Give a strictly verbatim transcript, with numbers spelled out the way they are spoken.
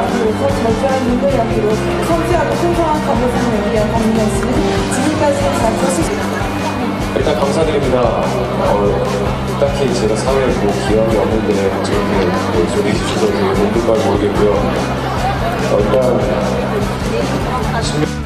연기로서 절제한 눈물 연기로 섬세하고 풍성한 감동을 연기한 박민현 씨는 지금까지 잘 보시죠. 일단 감사드립니다. 어, 딱히 제가 사회에 뭐 기여한 없는데 저렇게 뭐 소리 주셔서 되게 몸둘 바를 모르겠고요. 어, 일단